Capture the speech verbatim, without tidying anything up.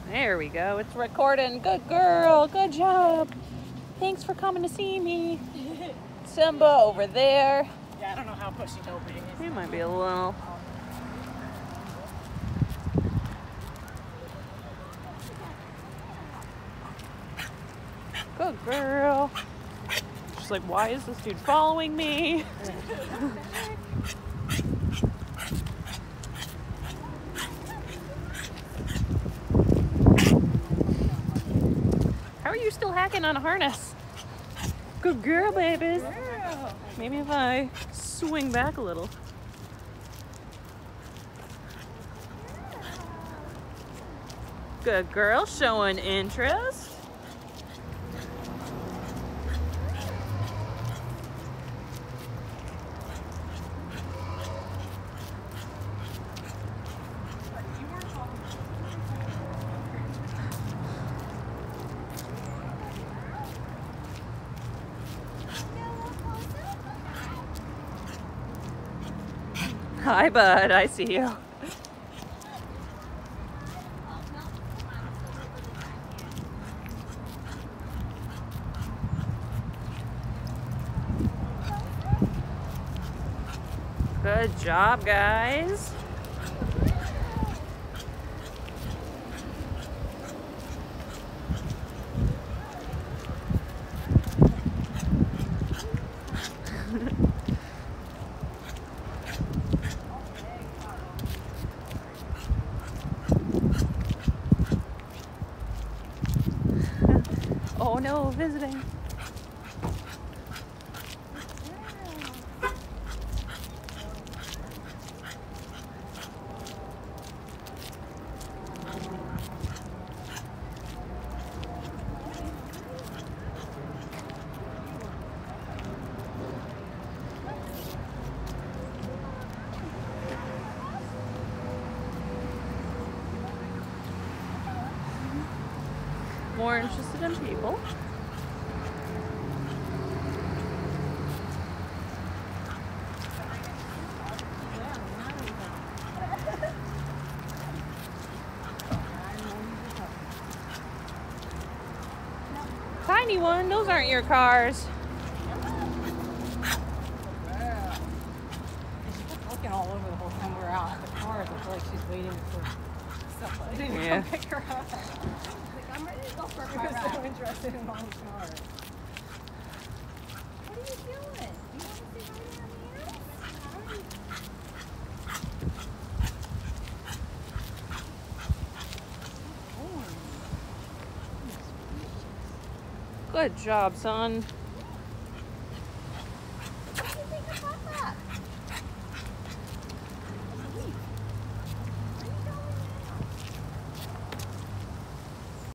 There we go. It's recording. Good girl. Good job. Thanks for coming to see me. Simba over there. Yeah, I don't know how pushy nobody is. He might be a little. Good girl. She's like, why is this dude following me? How are you still hacking on a harness? Good girl, babies. Girl. Maybe if I swing back a little. Good girl, showing interest. Hi, bud. I see you. Good job, guys. Oh no, visiting. More interested in people. Tiny one, those aren't your cars. She's looking all over the whole time we're out at the cars. I feel like she's waiting for somebody to Yeah. come pick her up. Like, I'm ready to go for a car ride. I'm so interested in Mom's car. What are you doing? You want to sit right down here? Good job, son.